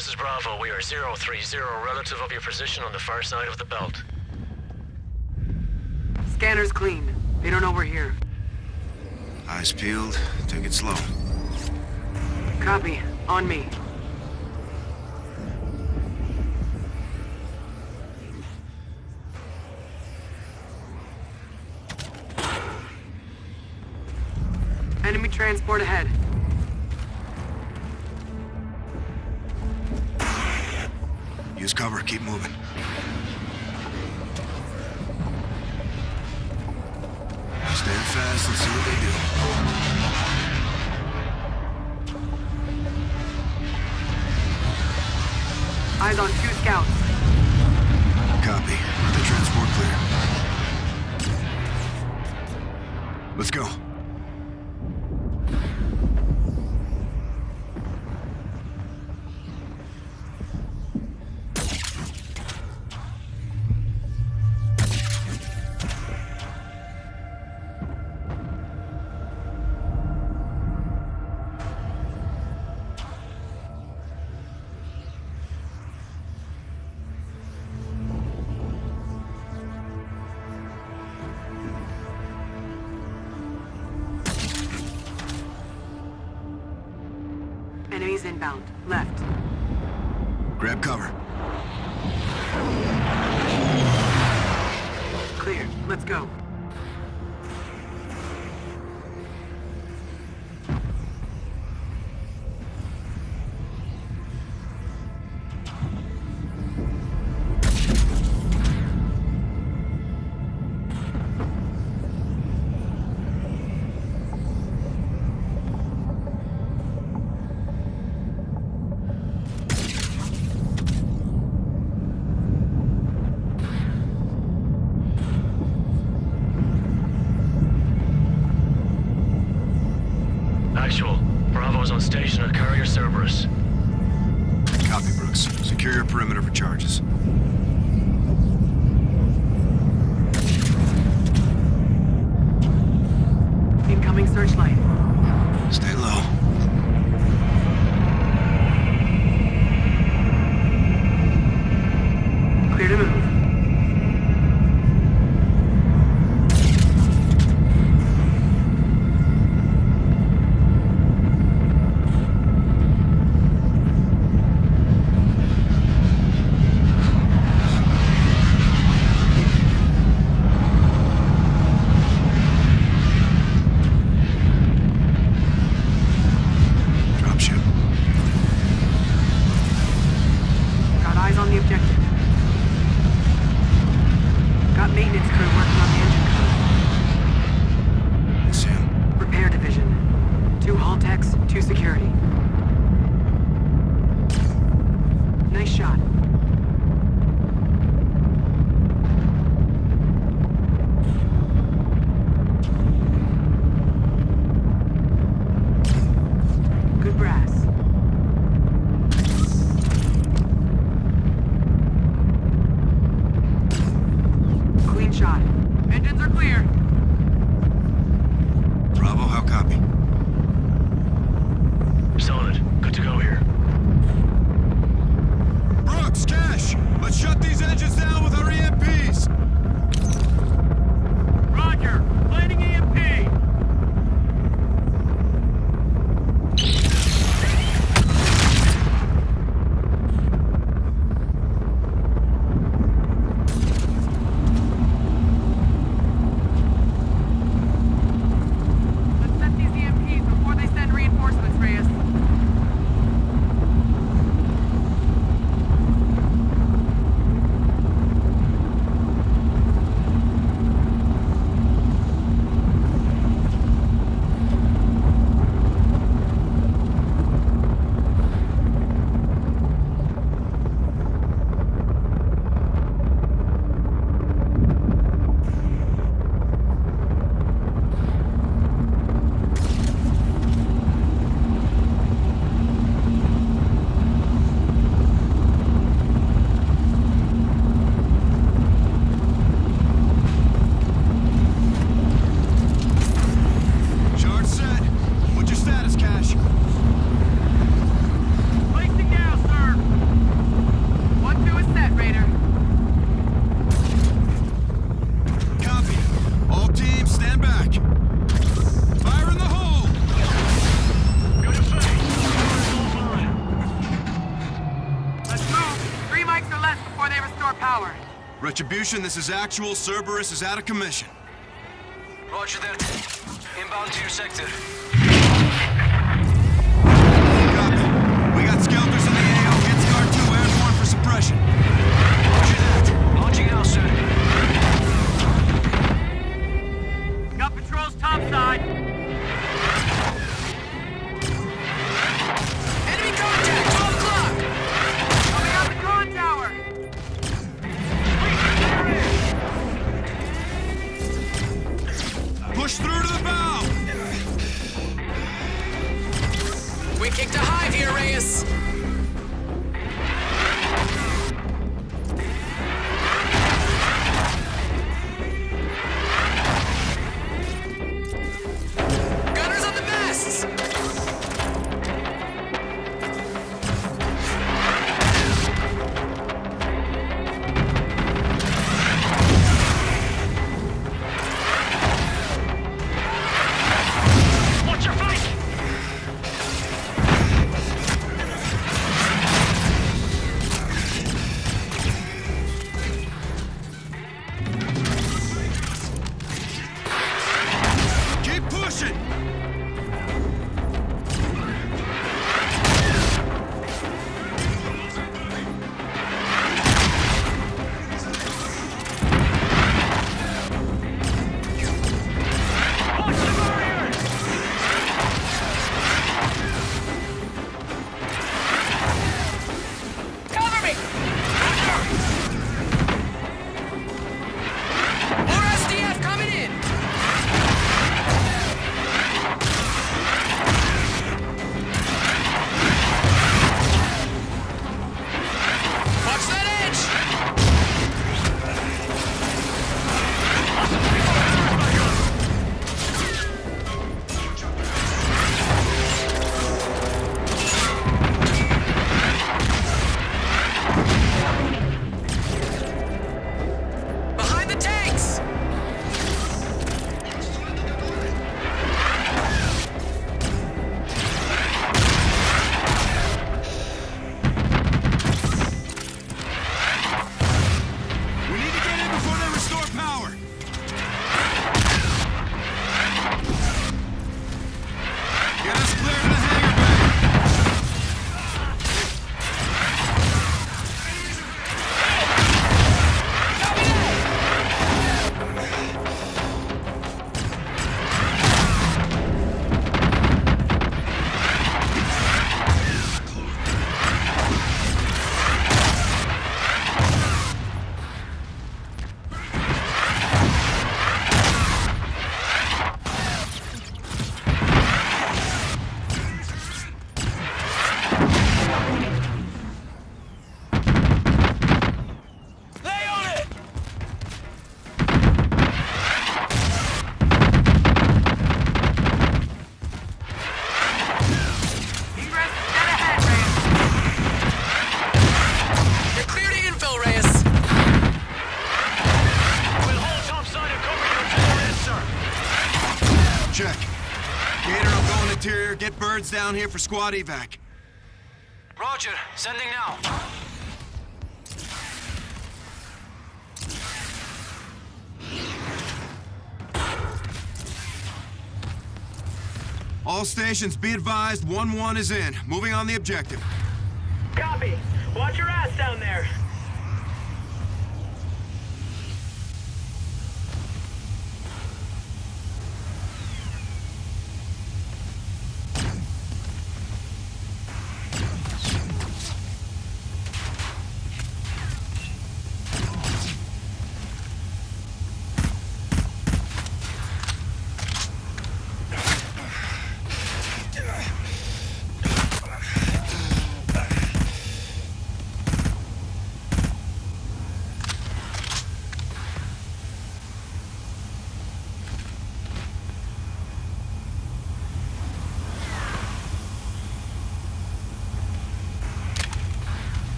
this is Bravo. We are 030 relative of your position on the far side of the belt. Scanner's clean. They don't know we're here. Eyes peeled. Take it slow. Copy. On me. Enemy transport ahead. Use cover. Keep moving. Stand fast and see what they do. Eyes on 2 scouts. Copy. Let the transport clear. Let's go. Enemies inbound. Left. Grab cover. Clear. Let's go. Actual. Bravo's on station at Carrier Cerberus. Copy, Brooks. Secure your perimeter for charges. Incoming searchlight. Stay low. Clear to move. Retribution, this is actual. Cerberus is out of commission. Roger that. Inbound to your sector. Copy. We got Skelters in the AO. Get Scar 2 airborne for suppression. Roger that. Launching now, sir. Got patrols topside. Enemy contact! 12 o'clock! Coming out the con tower. Push through to the bow! We kicked a hive here, Reyes. Gunners on the masts! Watch your flank! Keep pushing! Watch the barrier! Cover me! More SDF coming in! Watch that edge! Behind the tanks! We need to get in before they restore power! Get us clear to the hangar bay! Lay on it! Egress is dead ahead, Reyes. You're clear to infill, Reyes. We'll hold topside and cover you until we're in, sir. Check. Gator, I'm going interior. Get birds down here for squad evac. Roger, sending now. All stations, be advised, 1-1 is in. Moving on the objective. Copy. Watch your ass down there.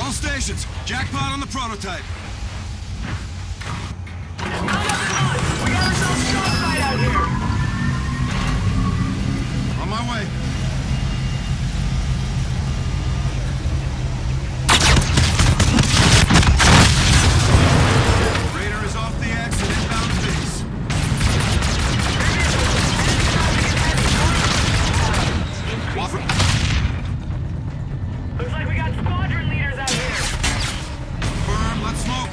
All stations, jackpot on the prototype. We got ourselves a job site out here. On my way. Raider is off the exit, inbound to base. Looks like we got squadron leaders out here. Firm, let's smoke.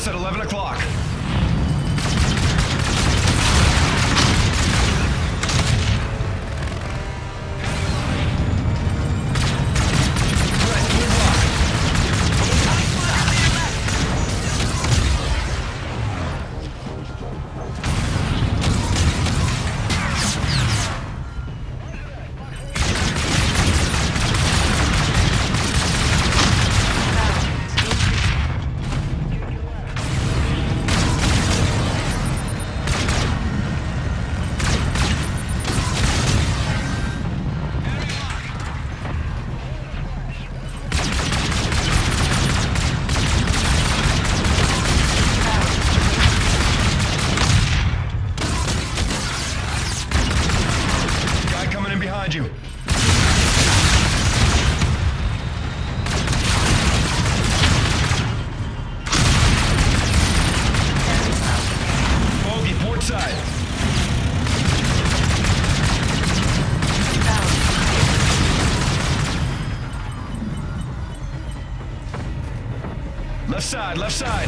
us at 11 o'clock. Behind you. Bogey, port side. Left side, left side.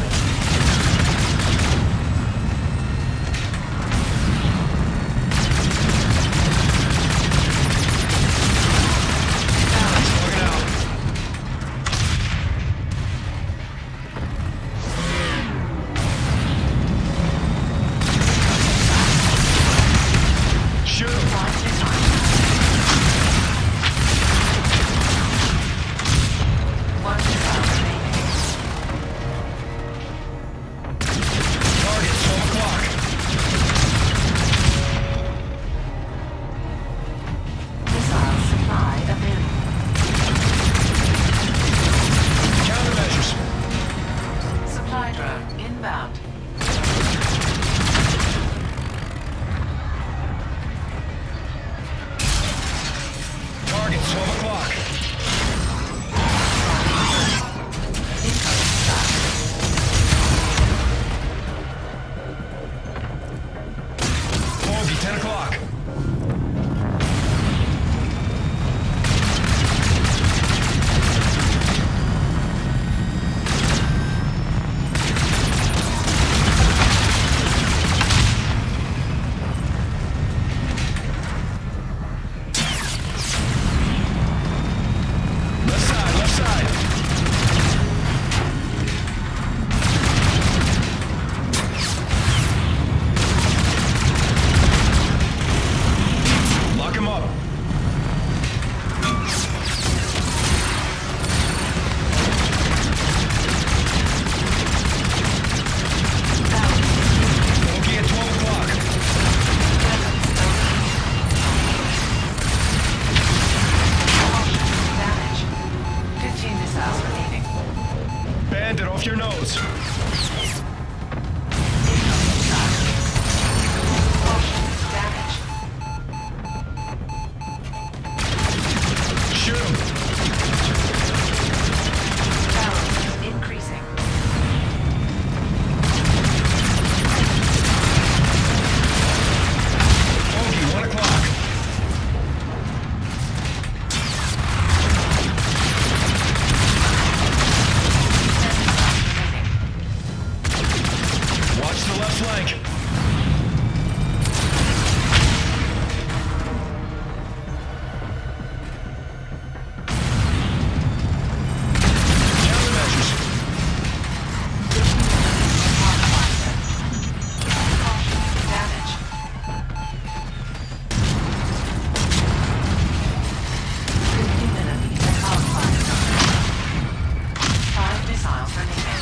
Inbound. Target, 12 o'clock. Bogey, 10 o'clock. Bandit off your nose. Shoot him. Increasing. Bogey, 1 o'clock. Watch the left flank. Countermeasures. Damage. 50mm outside. 5 missiles remaining.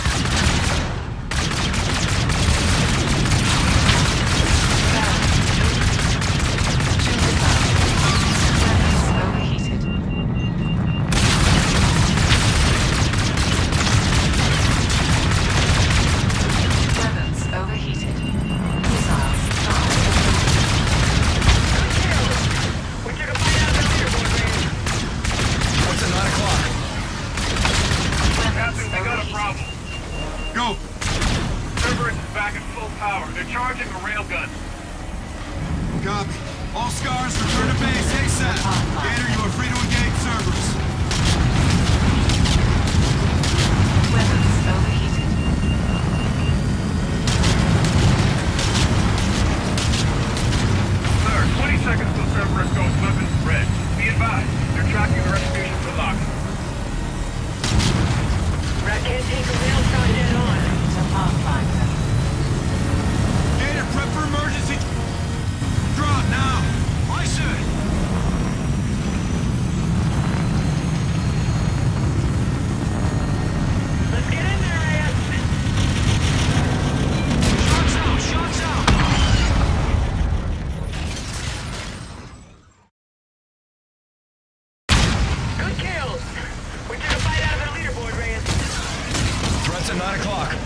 Go! Cerberus is back at full power. They're charging a railgun. Copy. All scars return to base ASAP. Gator, you are free to engage Cerberus. Weapons overheated. 9 o'clock.